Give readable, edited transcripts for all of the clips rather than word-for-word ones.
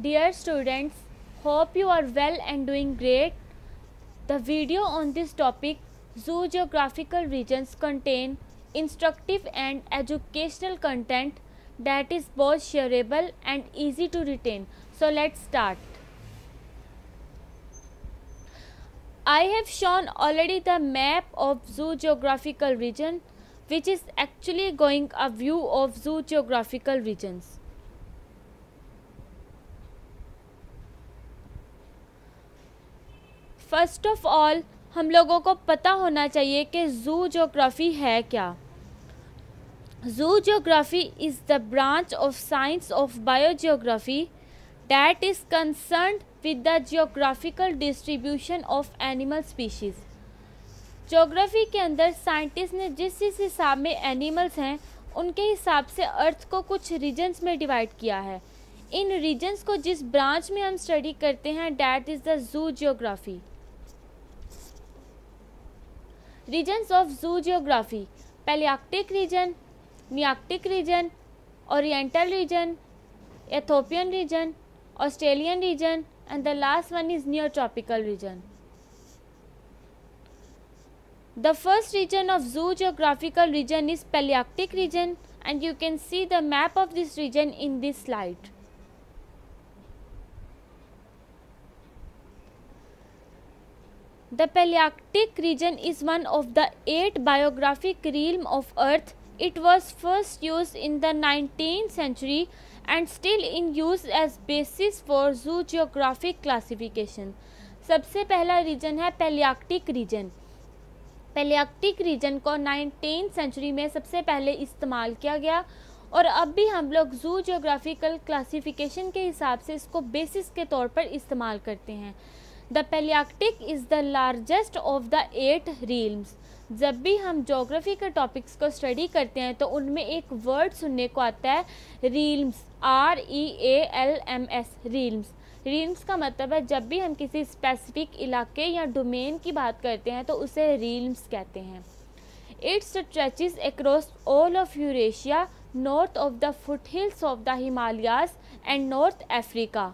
Dear students, hope you are well and doing great. The video on this topic, zoo geographical regions, contain instructive and educational content that is both shareable and easy to retain. So let's start. I have shown already the map of zoo geographical region, which is actually going a view of zoo geographical regions. First of all हम लोगों को पता होना चाहिए कि zoo geography है क्या. Zoo geography is the branch of science of biogeography that is concerned with the geographical distribution of animal species. Geography के अंदर साइंटिस्ट ने जिस हिसाब में एनिमल्स हैं उनके हिसाब से अर्थ को कुछ रीजन्स में डिवाइड किया है. इन रीजन्स को जिस ब्रांच में हम स्टडी करते हैं that is the zoo geography. Regions of zoo geography: Palearctic region, Nearctic region, Oriental region, Ethiopian region, Australian region, and the last one is Neotropical region. The first region of zoo geographical region is Palearctic region, and you can see the map of this region in this slide. The Palearctic region is one of the 8 biographic realms of Earth. It was first used in the 19th century and still in use as basis for zoogeographic classification. सबसे पहला reason है Palearctic region. Palearctic region को 19th century में सबसे पहले इस्तेमाल किया गया और अब भी हम लोग zoogeographical classification के हिसाब से इसको बेसिस के तौर पर इस्तेमाल करते हैं. The Palearctic is the largest of the 8 realms. जब भी हम जोग्राफी के टॉपिक्स को स्टडी करते हैं तो उनमें एक वर्ड सुनने को आता है realms, REALMS, realms. realms का मतलब है जब भी हम किसी स्पेसिफिक इलाके या डोमेन की बात करते हैं तो उसे realms कहते हैं. It stretches across all of Eurasia, north of the foothills of the Himalayas and North Africa.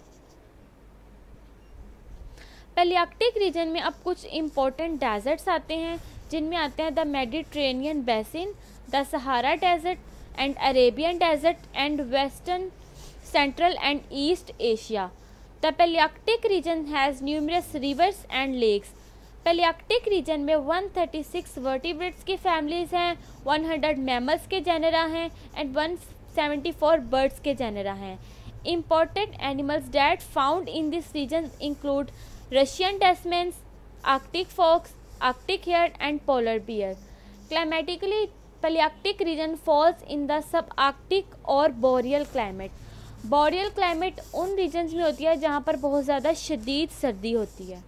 Palearctic region में अब कुछ इम्पोर्टेंट डेजर्ट्स आते हैं जिनमें आते हैं the Mediterranean basin, the Sahara desert and Arabian desert and western, central and east Asia. The Palearctic region has numerous rivers and lakes. Palearctic region में 136 vertebrates की फैमिलीज़ हैं, 100 मैमल्स के जेनरा हैं एंड 174 बर्ड्स के genera हैं. Important animals that found in this region include Russian Tasmans, Arctic fox, Arctic hare and polar bear. Climatically, Palearctic region falls in the subarctic or boreal climate. Boreal climate उन regions में होती है जहाँ पर बहुत ज़्यादा शदीद सर्दी होती है.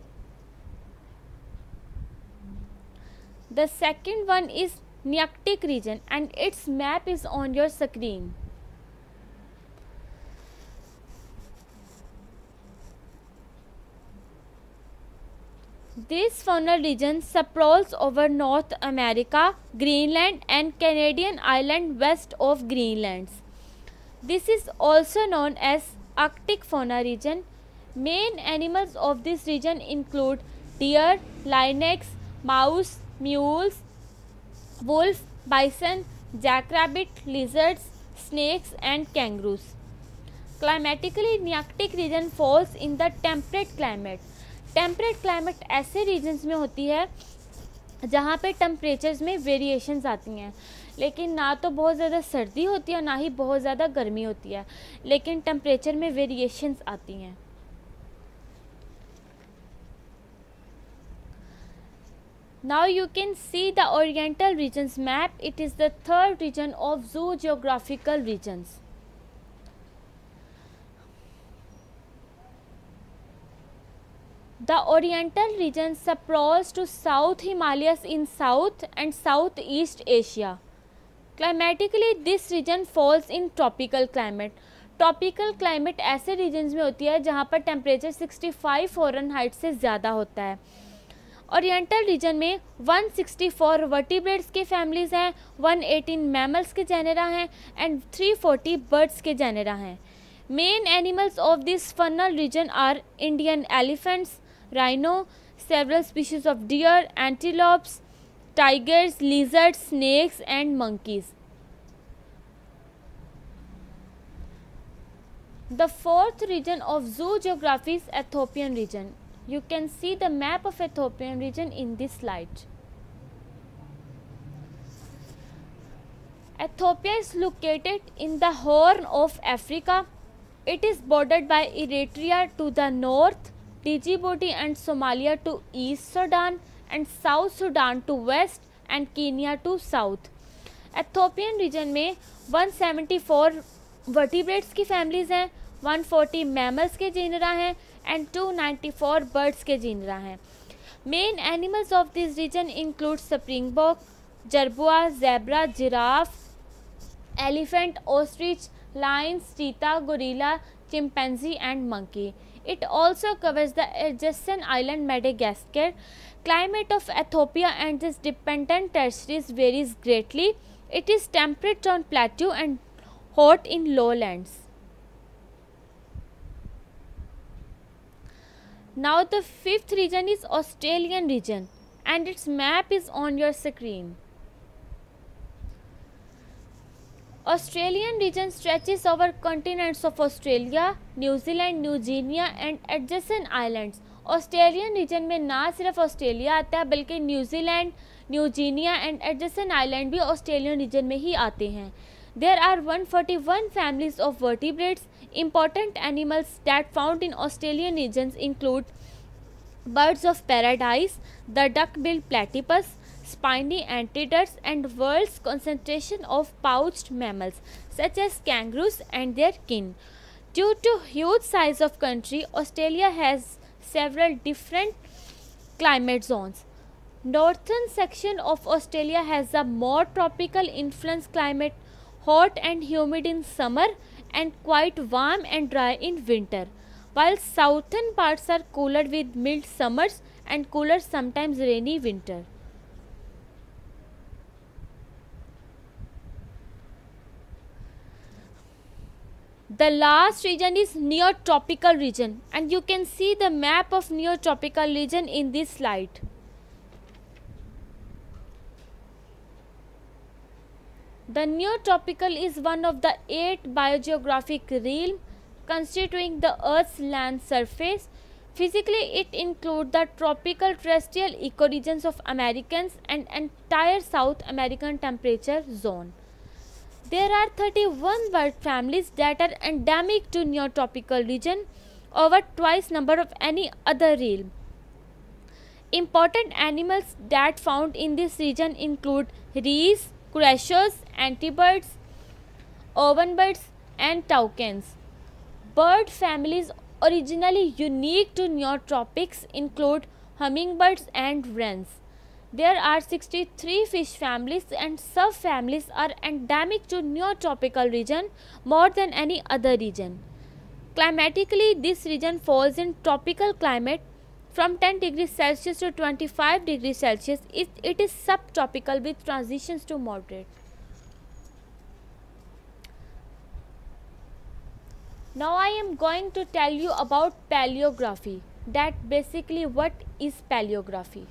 The second one is Nearctic region and its map is on your screen. This faunal region sprawls over North America, Greenland and Canadian island west of Greenland. This is also known as Arctic fauna region. Main animals of this region include deer, lynx, mouse, mules, wolf, bison, jackrabbit, lizards, snakes and kangaroos. Climatically, Nearctic region falls in the temperate climate. Temperate climate ऐसे regions में होती है जहाँ पे temperatures में variations आती हैं, लेकिन ना तो बहुत ज़्यादा सर्दी होती है ना ही बहुत ज़्यादा गर्मी होती है, लेकिन टेम्परेचर में वेरिएशंस आती हैं. Now you can see the oriental regions map. It is the third region of zoo geographical regions. The Oriental region sprawls to South Himalayas in South and Southeast Asia. Climatically, this region falls in tropical climate. Tropical climate ऐसे regions में होती है जहाँ पर temperature 65 Fahrenheit से ज़्यादा होता है. Oriental region में 164 vertebrates के families हैं, 118 mammals के genera हैं and 340 birds के genera हैं. Main animals of this faunal region are Indian elephants, rhino, several species of deer, antelopes, tigers, lizards, snakes and monkeys. The fourth region of zoo geography is Ethiopian region. You can see the map of Ethiopian region in this slide. Ethiopia is located in the Horn of Africa. It is bordered by Eritrea to the north, Djibouti and Somalia to east, Sudan and South Sudan to west and Kenya to south. Ethiopian region में 174 vertebrates की families हैं, 140 mammals के genera हैं and 294 birds के genera हैं. Main animals of this region include springbok, jerboa, zebra, giraffe, elephant, ostrich, lions, cheetah, gorilla, chimpanzee and monkey. It also covers the adjacent island Madagascar. Climate of Ethiopia and its dependent territories varies greatly. It is temperate on plateau and hot in lowlands. Now the fifth region is Australian region and its map is on your screen. Australian region stretches over continents of Australia, New Zealand, New Guinea and adjacent islands. Australian region में ना सिर्फ Australia आता है बल्कि New Zealand, new Guinea and adjacent island भी Australian region में ही आते हैं. There are 141 families of vertebrates. Important animals that found in Australian regions include birds of paradise, the duck-billed platypus, spiny anteaters and world's concentration of pouched mammals such as kangaroos and their kin. Due to huge size of country, Australia has several different climate zones. Northern section of Australia has a more tropical influence climate, hot and humid in summer and quite warm and dry in winter, while southern parts are cooler with mild summers and cooler sometimes rainy winter. The last region is Neotropical region and you can see the map of Neotropical region in this slide. The Neotropical is one of the 8 biogeographic realms constituting the Earth's land surface. Physically, it includes the tropical terrestrial ecoregions of Americas and entire South American temperature zone. There are 31 bird families that are endemic to Neotropical region, over twice number of any other realm. Important animals that found in this region include rhees, crows, antibirds, ovenbirds and toucans. Bird families originally unique to Neotropics include hummingbirds and wrens. There are 63 fish families and subfamilies are endemic to Neotropical region more than any other region. Climatically, this region falls in tropical climate from 10 degrees Celsius to 25 degrees Celsius. It is subtropical with transitions to moderate. Now I am going to tell you about paleography. That basically what is paleography?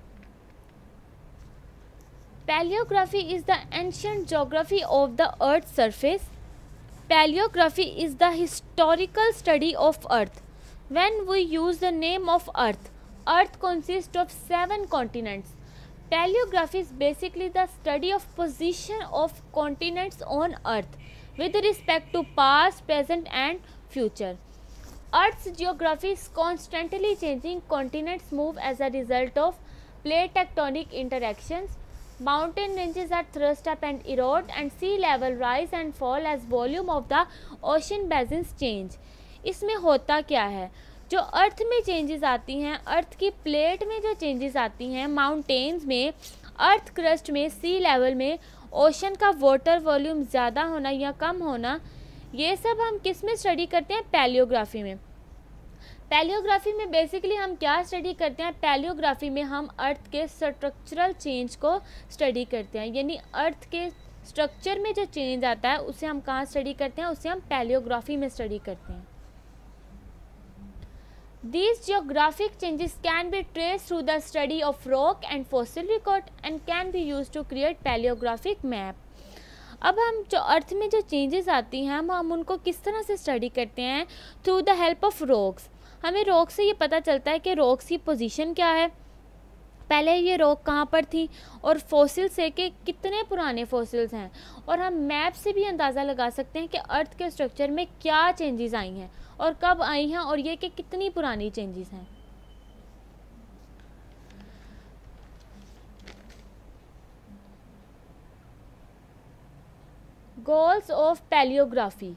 Paleography is the ancient geography of the Earth's surface. Paleography is the historical study of Earth. When we use the name of Earth, Earth consists of 7 continents. Paleography is basically the study of position of continents on Earth with respect to past, present and future. Earth's geography is constantly changing. Continents move as a result of plate tectonic interactions. Mountain ranges are thrust up and erode and sea level rise and fall as volume of the ocean basins change. इसमें होता क्या है, जो अर्थ में changes आती हैं, अर्थ की plate में जो चेंजेस आती हैं, माउंटेन्स में, अर्थ क्रस्ट में, सी लेवल में, ओशन का वाटर वॉल्यूम ज़्यादा होना या कम होना, ये सब हम किस में स्टडी करते हैं? पैलियोग्राफी में. पैलियोग्राफी में बेसिकली हम क्या स्टडी करते हैं? पैलियोग्राफी में हम अर्थ के स्ट्रक्चरल चेंज को स्टडी करते हैं, यानी अर्थ के स्ट्रक्चर में जो चेंज आता है उसे हम कहाँ स्टडी करते हैं, उसे हम पैलियोग्राफी में स्टडी करते हैं। These geographic changes can be traced through the study of rock and fossil record and can be used to create paleographic map. अब हम जो अर्थ में जो चेंजेस आती हैं हम उनको किस तरह से स्टडी करते हैं, through the help of rocks. हमें रॉक से ये पता चलता है कि रॉक्स की पोजीशन क्या है, पहले ये रॉक कहाँ पर थी, और फॉसिल से कि कितने पुराने फॉसिल्स हैं, और हम मैप से भी अंदाज़ा लगा सकते हैं कि अर्थ के स्ट्रक्चर में क्या चेंजेस आई हैं और कब आई हैं, और ये कि कितनी पुरानी चेंजेस हैं। Goals of paleography.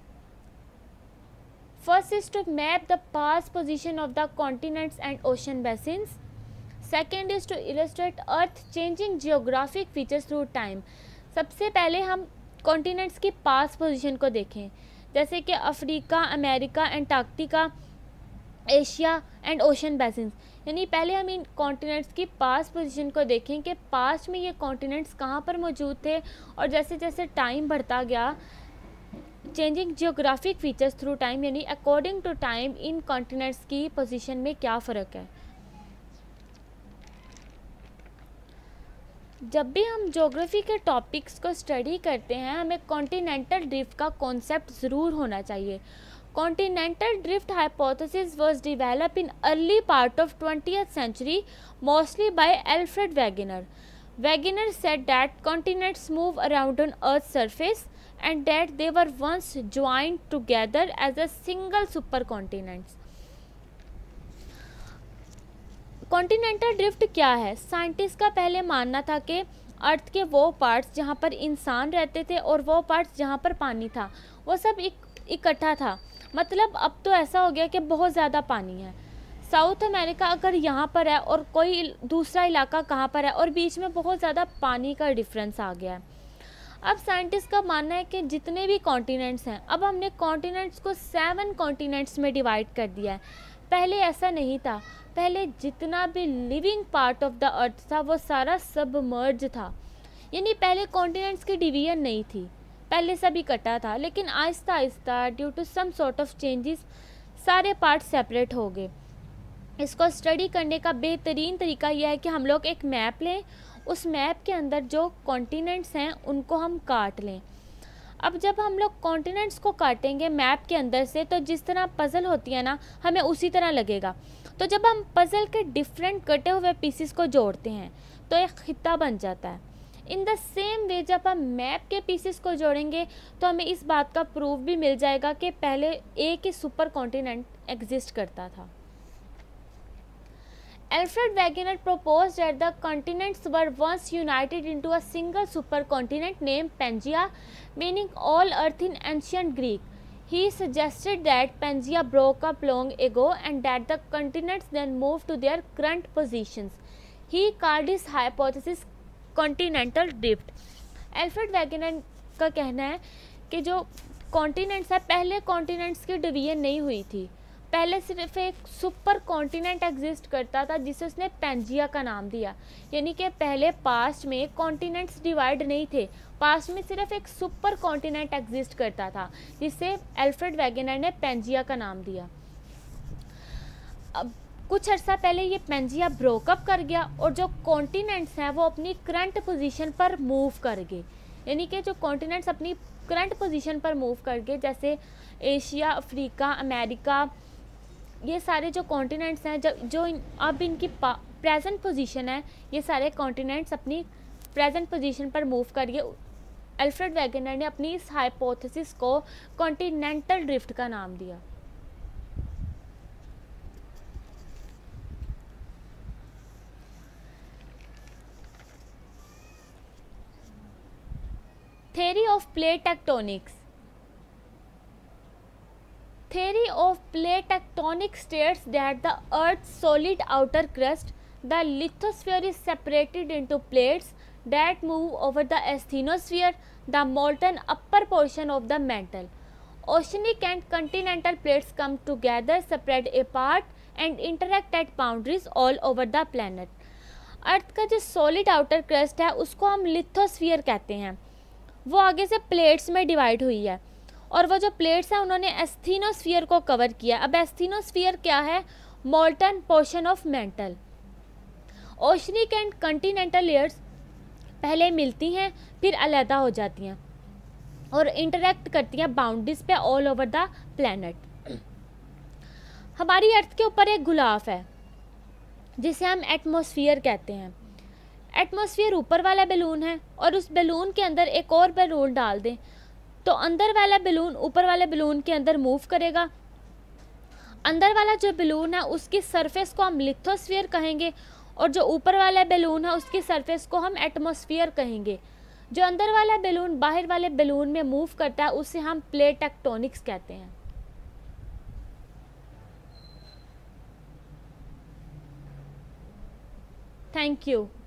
First is to map the past position of the continents and ocean basins. Second is to illustrate earth changing geographic features through time. सबसे पहले हम कॉन्टिनेंट्स की पास्ट पोजीशन को देखें, जैसे कि Africa, America, Antarctica, Asia and ocean basins. यानी पहले हम इन कॉन्टिनेंट्स की पास्ट पोजीशन को देखें कि पास्ट में ये कॉन्टिनेंट्स कहाँ पर मौजूद थे, और जैसे जैसे टाइम बढ़ता गया, changing geographic features through time, यानी अकॉर्डिंग टू टाइम इन कॉन्टिनेंट्स की पोजीशन में क्या फ़र्क है। जब भी हम ज्योग्राफी के टॉपिक्स को स्टडी करते हैं हमें कॉन्टिनेंटल ड्रिफ्ट का कॉन्सेप्ट ज़रूर होना चाहिए। Continental drift hypothesis was developed in early part of 20th century mostly by Alfred Wegener. Wegener said that continents move around on Earth's surface and that they were once joined together as a single supercontinent. Continental drift क्या है? Scientist का पहले मानना था कि अर्थ के वो parts जहाँ पर इंसान रहते थे और वो पार्ट्स जहाँ पर पानी था वो सब इकट्ठा था। मतलब अब तो ऐसा हो गया कि बहुत ज़्यादा पानी है। साउथ अमेरिका अगर यहाँ पर है और कोई दूसरा इलाका कहाँ पर है और बीच में बहुत ज़्यादा पानी का डिफरेंस आ गया है। अब साइंटिस्ट का मानना है कि जितने भी कॉन्टिनेंट्स हैं, अब हमने कॉन्टिनेंट्स को 7 कॉन्टिनेंट्स में डिवाइड कर दिया है। पहले ऐसा नहीं था, पहले जितना भी living part of the earth था वो सारा सबमर्ज था, यानी पहले कॉन्टिनेंट्स की डिवीजन नहीं थी, पहले सब इकट्ठा था। लेकिन आहिस्ता आहिस्ता due to some sort of changes सारे पार्ट सेपरेट हो गए। इसको स्टडी करने का बेहतरीन तरीका यह है कि हम लोग एक मैप लें, उस मैप के अंदर जो कॉन्टिनेंट्स हैं उनको हम काट लें। अब जब हम लोग कॉन्टिनेंट्स को काटेंगे मैप के अंदर से तो जिस तरह पज़ल होती है ना, हमें उसी तरह लगेगा। तो जब हम पज़ल के डिफरेंट कटे हुए पीसेस को जोड़ते हैं तो एक खित्ता बन जाता है। इन द सेम वे जब हम मैप के पीसेस को जोड़ेंगे तो हमें इस बात का प्रूफ भी मिल जाएगा कि पहले एक ही सुपर कॉन्टिनेंट एग्जिस्ट करता था। Alfred Wegener proposed that the continents were once united into a single supercontinent named Pangaea, meaning all Earth in ancient Greek. He suggested that Pangaea broke up long ago and that the continents then moved to their current positions. He called his hypothesis continental drift. Alfred Wegener का कहना है कि जो continents है, पहले continents की division नहीं हुई थी, पहले सिर्फ एक सुपर कॉन्टिनेंट एग्जिस्ट करता था जिसे उसने पैंजिया का नाम दिया। यानी कि पहले पास्ट में कॉन्टिनेंट्स डिवाइड नहीं थे, पास्ट में सिर्फ एक सुपर कॉन्टिनेंट एग्जिस्ट करता था जिसे एल्फ्रेड वेगेनर ने पैंजिया का नाम दिया। अब कुछ अर्सा पहले ये पैंजिया ब्रोकअप कर गया और जो कॉन्टिनेंट्स हैं वो अपनी करंट पोजीशन पर मूव कर गए। यानी कि जो कॉन्टिनेंट्स अपनी करंट पोजीशन पर मूव कर गए, जैसे एशिया, अफ्रीका, अमेरिका, ये सारे जो कॉन्टिनेंट्स हैं जो अब इनकी प्रेजेंट पोजीशन है, ये सारे कॉन्टिनेंट्स अपनी प्रेजेंट पोजीशन पर मूव करिए। एल्फ्रेड वेगेनर ने अपनी इस हाइपोथेसिस को कॉन्टिनेंटल ड्रिफ्ट का नाम दिया। Theory of plate tectonics. Theory of plate tectonics states that the Earth's solid outer crust, the lithosphere, is separated into plates that move over the asthenosphere, the molten upper portion of the mantle. Oceanic and continental plates come together, spread apart, and interact at boundaries all over the planet. अर्थ का जो solid outer crust है उसको हम lithosphere कहते हैं। वो आगे से प्लेट्स में डिवाइड हुई है, और वो जो प्लेट्स हैं उन्होंने एस्थीनोस्फीयर को कवर किया। अब एस्थीनोस्फीयर क्या है? Molten portion of mantle. Oceanic and continental layers पहले मिलती हैं, फिर अलहदा हो जाती हैं और इंटरेक्ट करती हैं बाउंड्रीज पे ऑल ओवर द प्लैनेट। हमारी अर्थ के ऊपर एक गुलाफ है जिसे हम एटमॉस्फेयर कहते हैं। एटमॉस्फेयर ऊपर वाला बैलून है, और उस बैलून के अंदर एक और बैलून डाल दें तो अंदर वाला बैलून ऊपर वाले बैलून के अंदर मूव करेगा। अंदर वाला जो बैलून है उसकी सरफेस को हम लिथोस्फीयर कहेंगे, और जो ऊपर वाला बैलून है उसकी सरफेस को हम एटमॉस्फेयर कहेंगे। जो अंदर वाला बैलून बाहर वाले बैलून में मूव करता है उसे हम प्लेट टेक्टोनिक्स कहते हैं। Thank you.